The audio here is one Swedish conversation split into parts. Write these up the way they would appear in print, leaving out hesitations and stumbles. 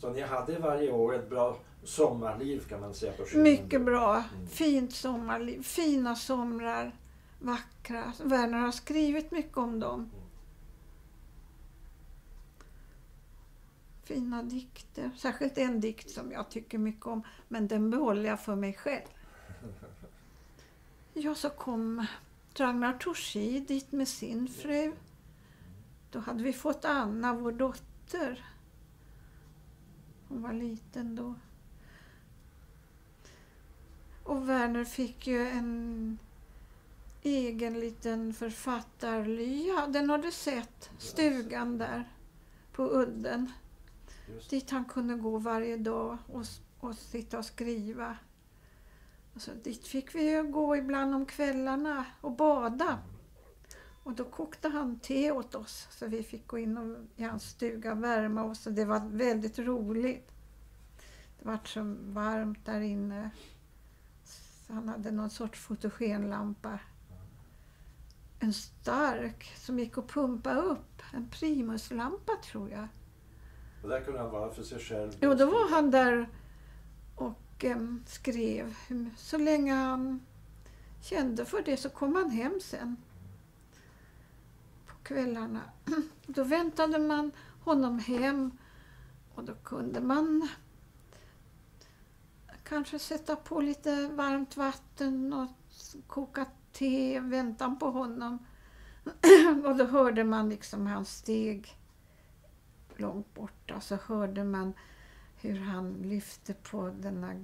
Så ni hade varje år ett bra sommarliv kan man säga på Skylen? Mycket bra. Fint sommarliv. Fina somrar. Vackra. Werner har skrivit mycket om dem. Fina dikter. Särskilt en dikt som jag tycker mycket om. Men den behåller jag för mig själv. Ja, så kom Ragnar Torsi dit med sin fru. Då hade vi fått Anna, vår dotter. Hon var liten då. Och Werner fick ju en egen liten författarlya. Den har du sett, stugan där på udden. Dit han kunde gå varje dag och sitta och skriva. Och så dit fick vi ju gå ibland om kvällarna och bada. Och då kokte han te åt oss så vi fick gå in i hans stuga och värma oss. Och det var väldigt roligt. Det var så varmt där inne. Så han hade någon sorts fotogenlampa. En stark som gick att pumpa upp. En primuslampa tror jag. Och där kunde han vara för sig själv? Jo, då var han där och skrev. Så länge han kände för det så kom han hem sen. På kvällarna. Då väntade man honom hem. Och då kunde man kanske sätta på lite varmt vatten och koka te, väntan på honom. Och då hörde man liksom hans steg långt borta. Så hörde man hur han lyfte på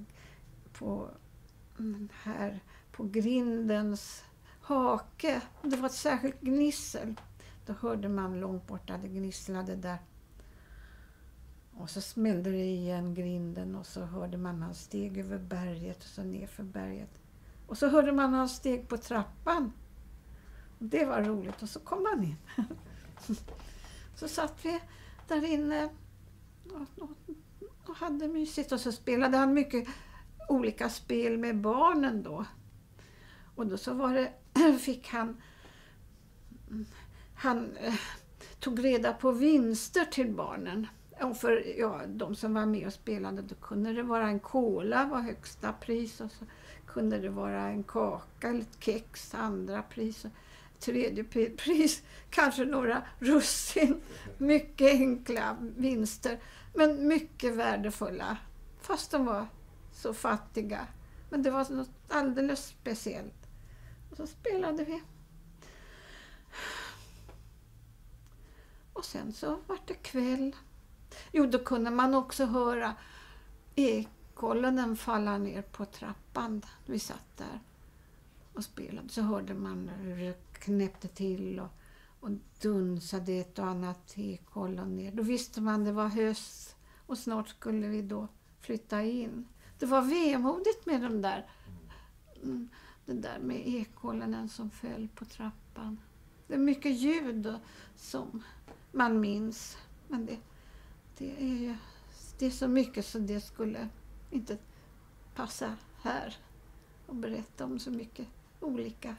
på grindens hake. Det var ett särskilt gnissel. Då hörde man långt borta, det gnisslade där. Och så smällde det igen grinden och så hörde man hans steg över berget och så ner för berget. Och så hörde man hans steg på trappan. Och det var roligt och så kom han in. Så satt vi där inne och hade mysigt och så spelade han mycket olika spel med barnen då. Och då så var det, fick han tog reda på vinster till barnen. Och för de som var med och spelade, då kunde det vara en cola var högsta pris och så kunde det vara en kaka eller ett kex andra pris och tredje pris kanske några russin. Mycket enkla vinster men mycket värdefulla fast de var så fattiga. Men det var något alldeles speciellt. Och så spelade vi. Och sen så var det kväll. Jo, då kunde man också höra ekollen falla ner på trappan. Vi satt där och spelade. Så hörde man hur det knäppte till och dunsade ett och annat ekollon ner. Då visste man det var höst och snart skulle vi då flytta in. Det var vemodigt med den där med ekollen som föll på trappan. Det är mycket ljud som man minns. Men det är så mycket så det skulle inte passa här och berätta om så mycket olika.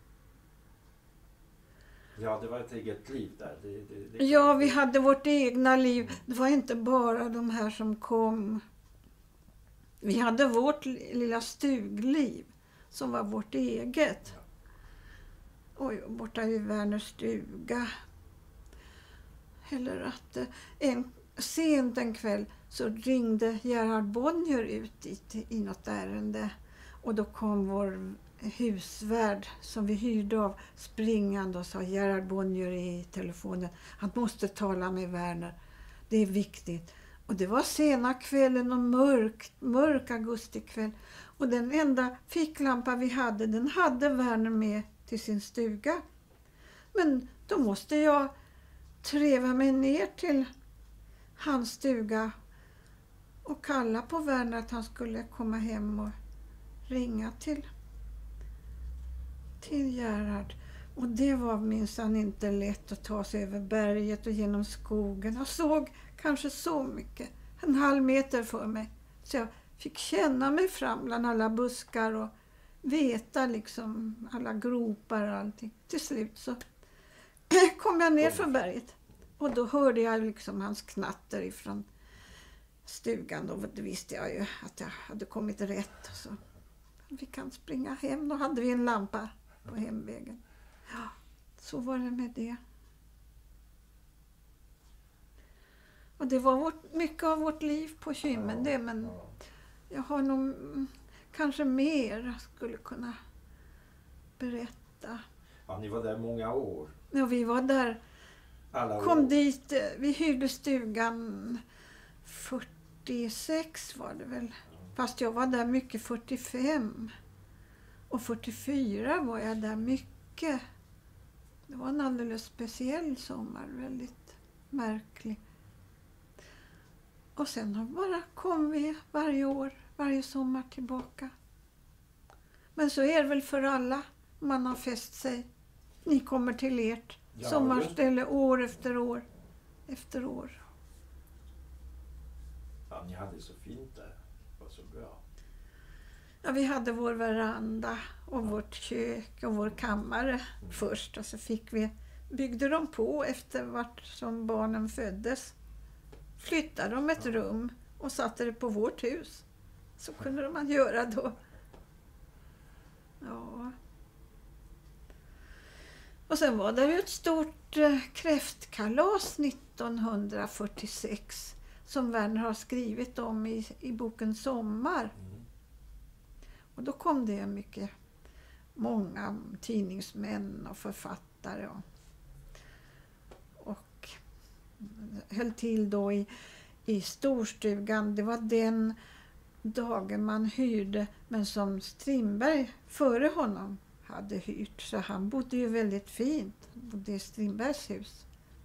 Ja, det var ett eget liv där. Ja, vi hade vårt egna liv. Det var inte bara de här som kom. Vi hade vårt lilla stugliv som var vårt eget. Oj, borta i Werners stuga. Eller att sent en kväll så ringde Gerhard Bonnier ut i något ärende. Och då kom vår husvärd som vi hyrde av springande och sa Gerhard Bonnier i telefonen. Han måste tala med Werner. Det är viktigt. Och det var sena kvällen och mörk augustikväll. Och den enda ficklampa vi hade, den hade Werner med till sin stuga. Men då måste jag treva mig ner till hans stuga och kalla på Werner att han skulle komma hem och ringa till Gerhard. Och det var minsann inte lätt att ta sig över berget och genom skogen. Jag såg kanske så mycket, en halv meter för mig. Så jag fick känna mig fram bland alla buskar och veta liksom alla gropar och allting. Till slut så kom jag ner från berget och då hörde jag liksom hans knatter ifrån stugan. Då visste jag ju att jag hade kommit rätt. Så vi kan springa hem. Då hade vi en lampa på hemvägen. Ja, så var det med det. Och det var mycket av vårt liv på Kymmen det, men jag har nog kanske mer skulle kunna berätta. Ja, ni var där många år. Ja, vi var där. Kom dit, vi hyrde stugan 46 var det väl. Fast jag var där mycket 45. Och 44 var jag där mycket. Det var en alldeles speciell sommar, väldigt märklig. Och sen bara kom vi varje år, varje sommar tillbaka. Men så är det väl för alla, man har fäst sig. Ni kommer till ert sommarställe år efter år efter år. Ja, ni hade så fint där. Det var så bra. Ja, vi hade vår veranda och vårt kök och vår kammare först. Och så byggde de på efter vart som barnen föddes. Flyttade de ett rum och satte det på vårt hus. Så kunde man göra då. Ja. Och sen var det ju ett stort kräftkalas 1946 som Werner har skrivit om i boken Sommar. Och då kom det många tidningsmän och författare och höll till då i storstugan. Det var den dagen man hyrde, men som Strindberg före honom hade hyrt. Så han bodde ju väldigt fint. Han bodde i Strindbergs hus.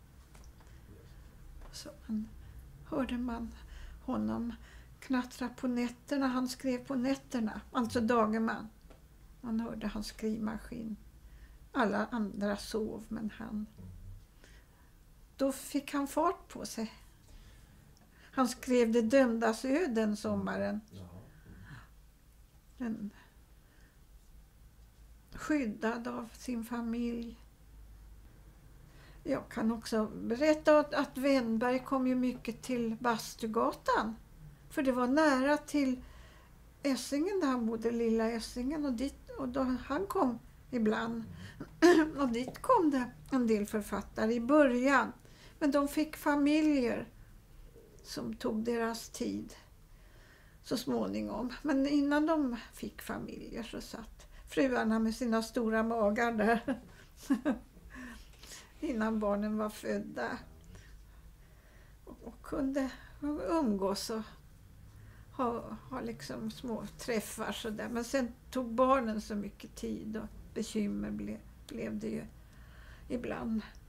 Så hörde man honom knattra på nätterna. Han skrev på nätterna. Alltså Dagerman. Man hörde hans skrivmaskin. Alla andra sov, men han... Då fick han fart på sig. Han skrev Det dömdas öden sommaren. Den skyddad av sin familj. Jag kan också berätta att Wennberg kom ju mycket till Bastugatan. För det var nära till Essingen där han bodde, lilla Essingen. Och då han kom ibland. Och dit kom det en del författare i början. Men de fick familjer som tog deras tid så småningom. Men innan de fick familjer så satt fruarna med sina stora magar där. Innan barnen var födda. Och kunde umgås och ha liksom små träffar så där. Men sen tog barnen så mycket tid och bekymmer blev det ju ibland.